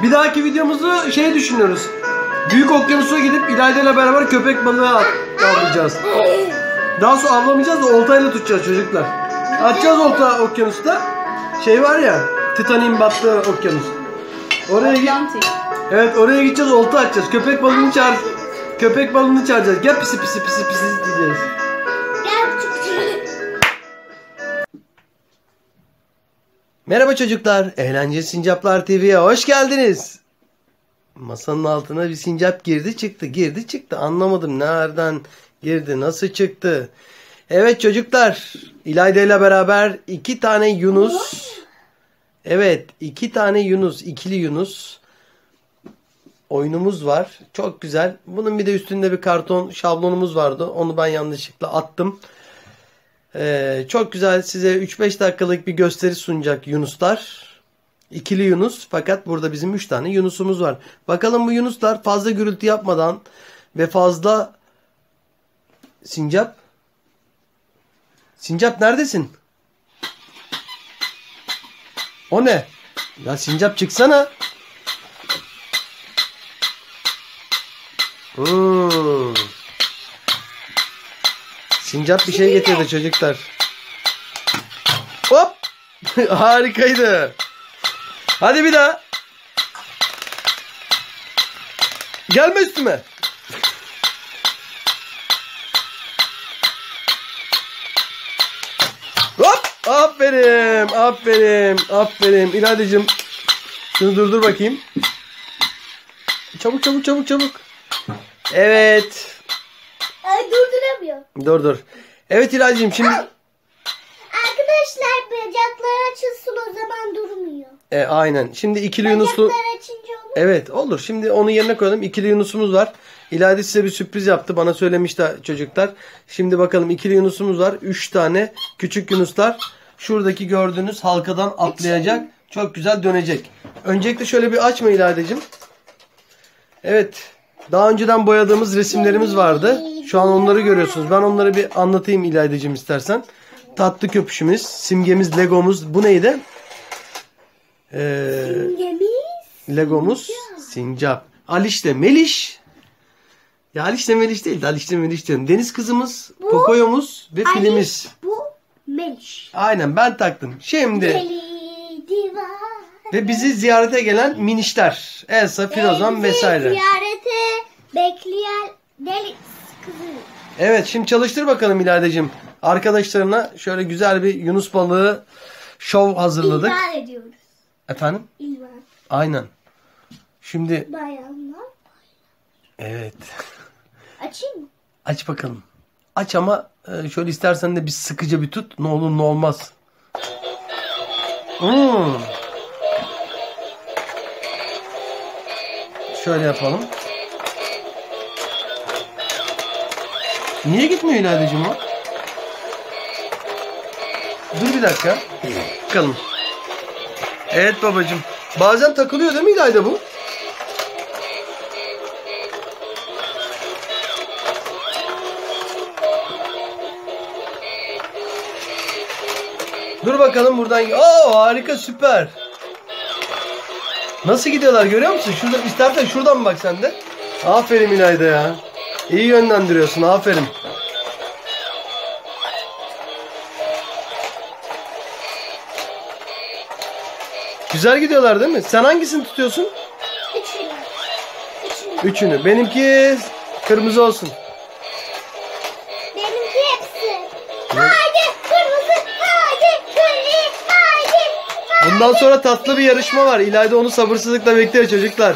Bir dahaki videomuzu düşünüyoruz. Büyük okyanusa gidip İlayda ile beraber köpek balığı avlayacağız. Daha sonra avlamayacağız da oltayla tutacağız çocuklar. Atacağız olta okyanusta. Var ya, Titanic'in battığı okyanus. Evet, oraya gideceğiz, olta atacağız. Köpek balığını çağıracağız. Gel pisi diyeceğiz. Merhaba çocuklar. Eğlenceli Sincaplar TV'ye hoş geldiniz. Masanın altına bir sincap girdi çıktı. Anlamadım nereden girdi, nasıl çıktı. Evet çocuklar, İlayda ile beraber 2 tane Yunus. Evet, 2 tane Yunus, ikili Yunus oyunumuz var. Çok güzel. Bunun bir de üstünde bir karton şablonumuz vardı. Onu ben yanlışlıkla attım. Çok güzel, size 3-5 dakikalık bir gösteri sunacak Yunuslar. İkili Yunus, fakat burada bizim 3 tane Yunus'umuz var. Bakalım bu Yunuslar fazla gürültü yapmadan ve fazla... Sincap neredesin? O ne? Ya Sincap çıksana. Sincap bir şey getirdi çocuklar. Hop! Harikaydı. Hadi bir daha. Gelme üstüme. Hop! Aferin. İlaydacığım. Şunu durdur bakayım. Çabuk. Evet. Durduramıyor. Dur. Evet İlaydacığım, şimdi... Arkadaşlar bacaklar açılsın, o zaman durmuyor. Aynen. Şimdi ikili Yunuslu... Bacaklar açınca olur. Evet, olur. Şimdi onu yerine koyalım. İkili Yunus'umuz var. İlayda size bir sürpriz yaptı. Bana söylemişti çocuklar. Şimdi bakalım, ikili Yunus'umuz var. 3 tane küçük Yunuslar. Şuradaki gördüğünüz halkadan atlayacak. Çok güzel dönecek. Öncelikle şöyle bir açma İlaydacığım. Evet. Daha önceden boyadığımız resimlerimiz vardı. Şu an onları görüyorsunuz. Ben onları bir anlatayım İlaydacığım istersen. Tatlı köpüşümüz, simgemiz, Legomuz. Bu neydi? Legomuz sincap. Aliş'le Meliş. Ya Aliş'le Meliş değil de Aliş'le Meliş diyorum. Deniz kızımız, Pocoyo'muz ve filimiz. Bu Meliş. Aynen, ben taktım. Şimdi ve bizi ziyarete gelen minişler. Elsa, Firozan vesaire. Ziyarete bekleyen deniz kızı. Evet, şimdi çalıştır bakalım İlaydacığım. Arkadaşlarına şöyle güzel bir Yunus balığı şov hazırladık. İlvan ediyoruz. Efendim? İlvan. Aynen. Şimdi... Bayanlar. Evet. Açayım mı? Aç bakalım. Aç ama şöyle istersen de bir sıkıca bir tut. Ne olur ne olmaz. Şöyle yapalım. Niye gitmiyor İlaydacığım o? Dur bir dakika. Bakalım. Evet babacığım. Bazen takılıyor değil mi İlayda bu? Dur bakalım buradan. Harika, süper. Nasıl gidiyorlar görüyor musun? Şuradan, istersen şuradan bak sen de. Aferin İlayda ya. İyi yönlendiriyorsun, aferin. Güzel gidiyorlar değil mi? Sen hangisini tutuyorsun? Üçünü. Benimki kırmızı olsun. Benimki hepsi. Haydi kırmızı, haydi kırmızı, haydi. Bundan sonra tatlı bir yarışma var. İlayda onu sabırsızlıkla bekliyor çocuklar.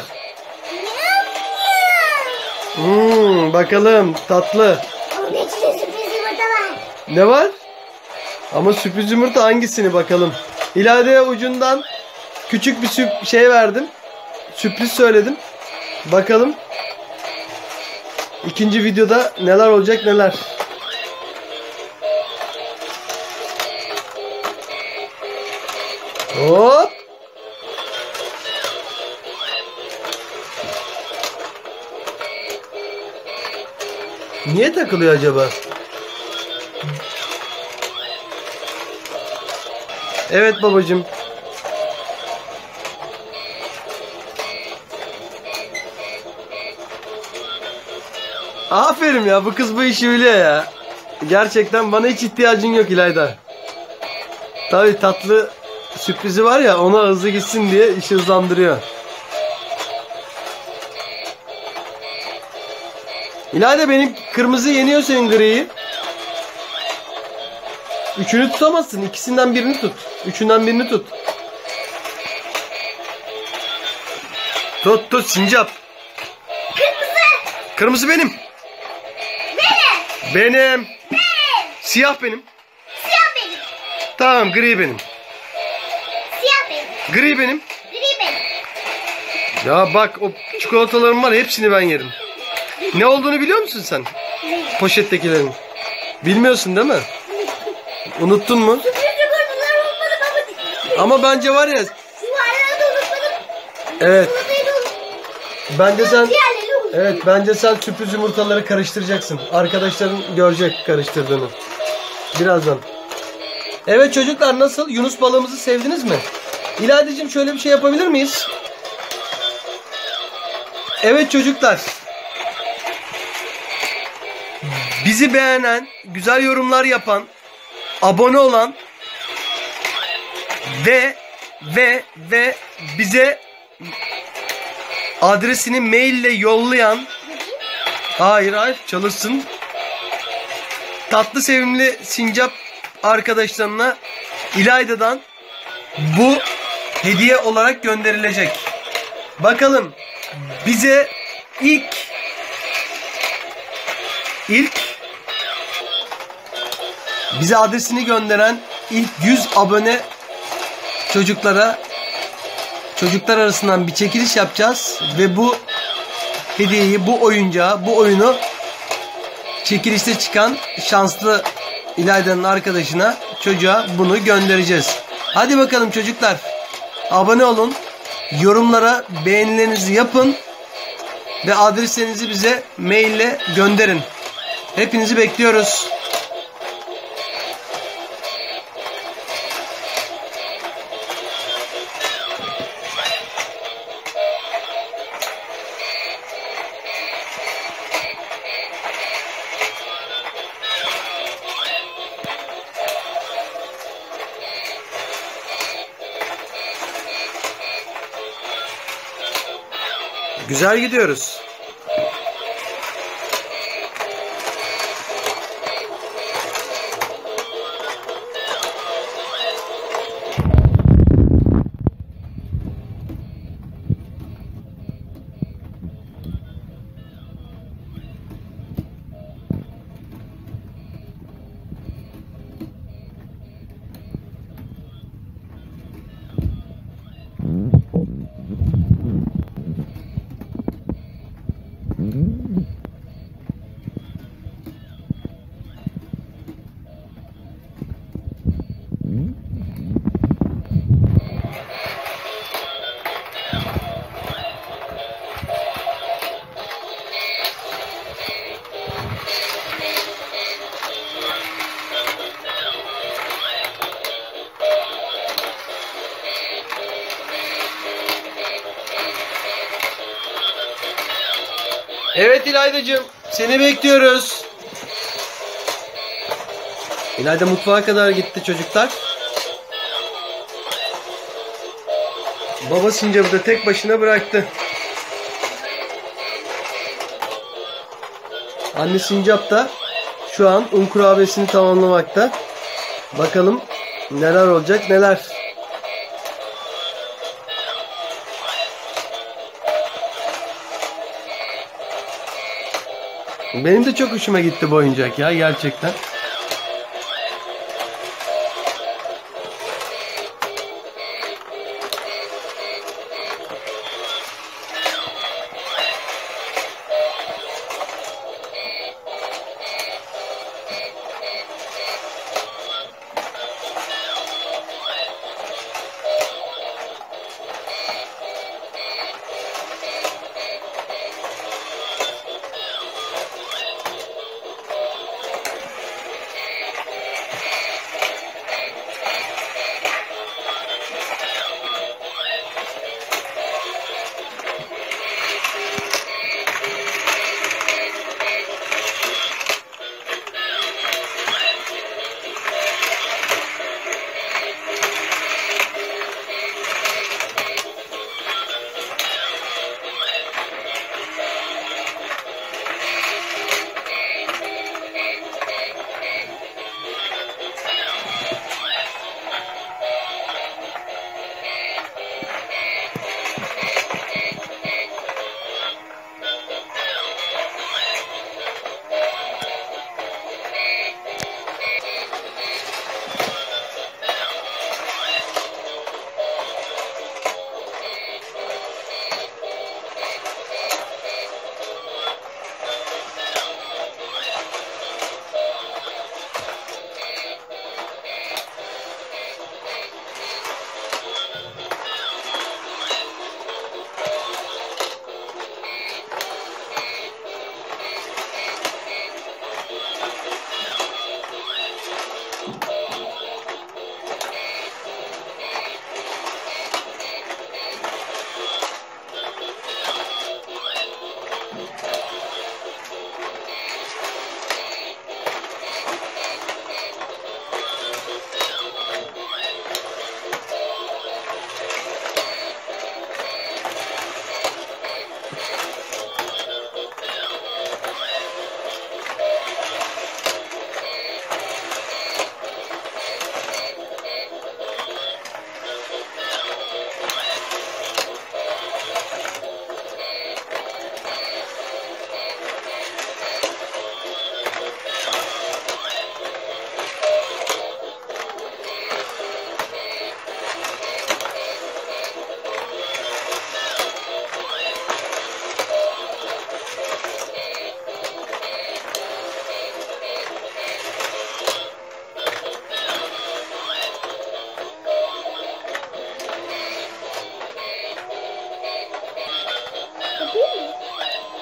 Bakalım tatlı. Onun içinde sürpriz yumurta var. Ne var? Ama sürpriz yumurta hangisini bakalım. İlayda'ya ucundan küçük bir şey verdim. Sürpriz söyledim. Bakalım. İkinci videoda neler olacak neler. Hop. Niye takılıyor acaba? Evet babacığım. Aferin ya, bu kız bu işi biliyor ya. Gerçekten bana hiç ihtiyacın yok İlayda. Tabii tatlı sürprizi var ya, ona hızlı gitsin diye işi hızlandırıyor. İlayda benim kırmızı yeniyor senin griyi. Üçünü tutamazsın. İkisinden birini tut. Üçünden birini tut. Tut sincap. Kırmızı. Kırmızı benim. Benim. Siyah benim. Siyah benim. Tamam, gri benim. Siyah benim. Gri benim. Gri benim. Ya bak, o çikolatalarım var, hepsini ben yerim. Ne olduğunu biliyor musun sen? Poşettekilerin. Bilmiyorsun değil mi? Unuttun mu? Sürpriz yumurtalar olmadı baba. Ama bence var ya. Yuvarlağı da unutmadım. Evet. Çikolatayı da unutmadım. Bence sen. Diğerleri unutmadım. Evet, bence sen sürpriz yumurtaları karıştıracaksın. Arkadaşların görecek karıştırdığını. Birazdan. Evet çocuklar, nasıl? Yunus balığımızı sevdiniz mi? İlaydacığım, şöyle bir şey yapabilir miyiz? Evet çocuklar. Bizi beğenen, güzel yorumlar yapan, abone olan ve bize adresini maille yollayan, hayır çalışsın, tatlı sevimli sincap arkadaşlarına İlayda'dan bu hediye olarak gönderilecek. Bakalım bize ilk bize adresini gönderen ilk 100 abone çocuklar arasından bir çekiliş yapacağız ve bu hediyeyi, bu oyunu çekilişte çıkan şanslı İlayda'nın arkadaşına, çocuğa bunu göndereceğiz. Hadi bakalım çocuklar, abone olun, yorumlara beğenilerinizi yapın ve adreslerinizi bize maille gönderin. Hepinizi bekliyoruz. Güzel gidiyoruz. Evet İlaydacığım, seni bekliyoruz. İlayda mutfağa kadar gitti çocuklar. Baba sincapı da tek başına bıraktı. Anne sincap da şu an un kurabiyesini tamamlamakta. Bakalım neler olacak, neler. Benim de çok hoşuma gitti bu oyuncak ya, gerçekten.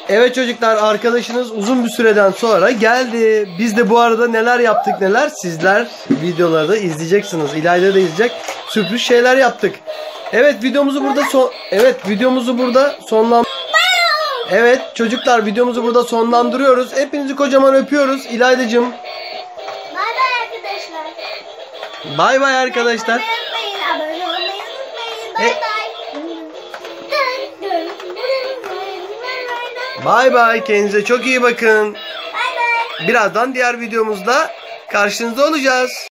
Evet çocuklar, arkadaşınız uzun bir süreden sonra geldi. Biz de bu arada neler yaptık neler, sizler videolarda izleyeceksiniz. İlayda da izleyecek. Sürpriz şeyler yaptık. Evet videomuzu burada Evet çocuklar, videomuzu burada sonlandırıyoruz. Hepinizi kocaman öpüyoruz. İlaydacığım. Bay bay arkadaşlar. Bay bay arkadaşlar. Abone olmayı unutmayın. Bay bay. Bay bay. Kendinize çok iyi bakın. Bay bay. Birazdan diğer videomuzda karşınızda olacağız.